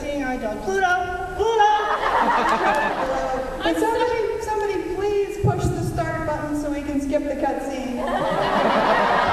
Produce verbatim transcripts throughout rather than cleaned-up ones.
cutscene, I go, Pluto, Pluto! Can somebody, somebody please push the start button so we can skip the cutscene?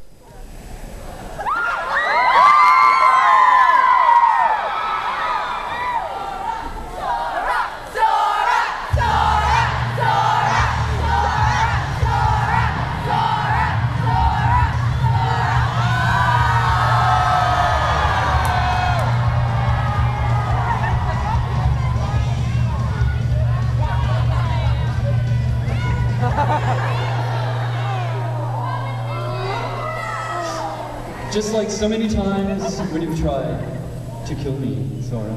Just like so many times when you've tried to kill me, Sora.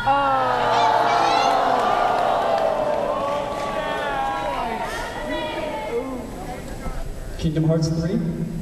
Kingdom Hearts three?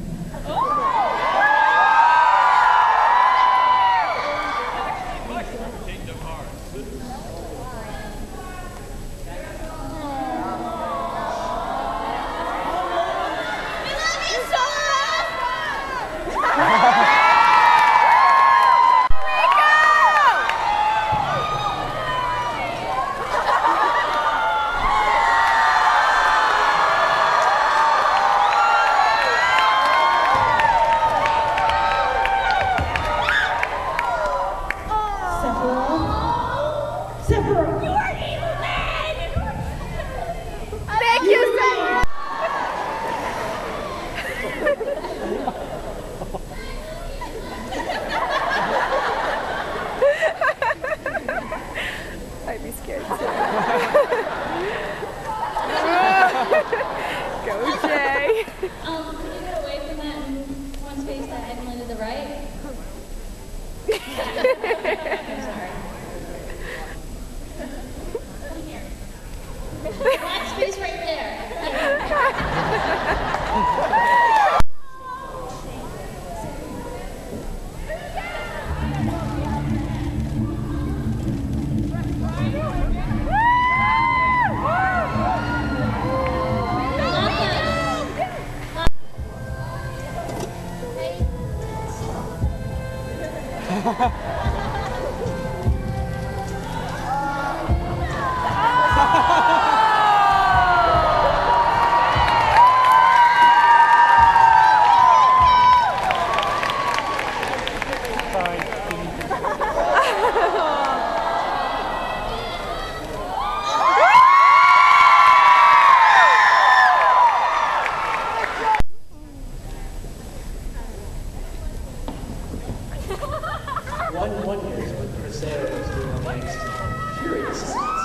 I'd be scared too. Go, Jay. Um, can you get away from that and one space that Emily to the right? I'm sorry. Come here. That space right there. One wonders what Crusader was doing amongst curious.